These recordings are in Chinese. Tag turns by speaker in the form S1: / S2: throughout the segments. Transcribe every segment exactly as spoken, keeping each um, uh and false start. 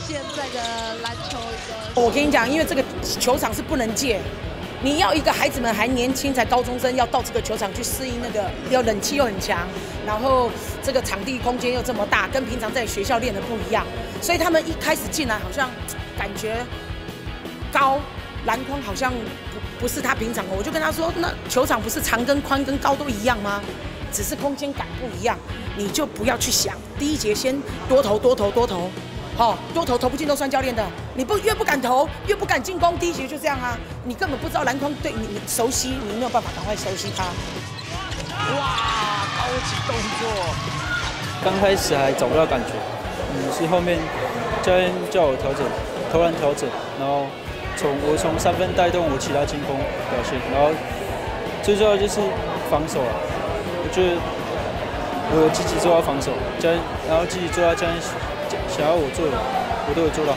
S1: 现在的篮球一个。
S2: 我跟你讲，因为这个球场是不能借。 你要一个孩子们还年轻，才高中生，要到这个球场去适应那个，要冷气又很强，然后这个场地空间又这么大，跟平常在学校练的不一样，所以他们一开始进来好像感觉高，篮筐好像不不是他平常的。我就跟他说，那球场不是长跟宽跟高都一样吗？只是空间感不一样，你就不要去想。第一节先多投多投多投。 哦，多投投不进都算教练的，你不越不敢投，越不敢进攻，第一节就这样啊，你根本不知道篮筐对你你熟悉，你没有办法赶快熟悉它。
S3: 哇，高级动作！
S4: 刚开始还找不到感觉，嗯，是后面教练叫我调整，投篮调整，然后从我从三分带动我其他进攻表现，然后最重要就是防守啊，我觉得我有积极做到防守，教练，然后积极做到教练。 想要我做的，我都有做到。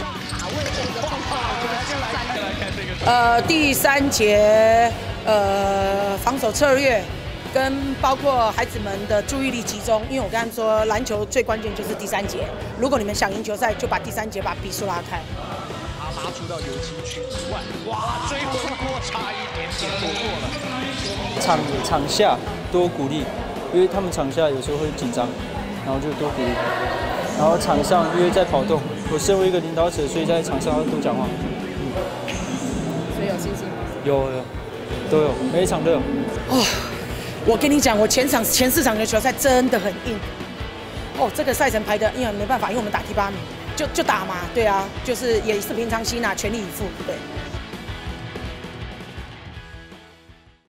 S2: 呃，第三节，呃，防守策略跟包括孩子们的注意力集中，因为我刚才说篮球最关键就是第三节。如果你们想赢球赛，就把第三节把比数拉开。
S3: 他拉出到油漆区之外，哇，追回锅差一点点躲过了。
S4: 场场下多鼓励，因为他们场下有时候会紧张，然后就多鼓励。 然后场上因为在跑动，我身为一个领导者，所以在场上要多讲话。嗯，
S2: 所以有信心？
S4: 有有，都有，每一场都有。
S2: 哦，我跟你讲，我前场前四场的球赛真的很硬。哦，这个赛程排的，因为没办法，因为我们打第八名，就就打嘛，对啊，就是也是平常心啊，全力以赴，对。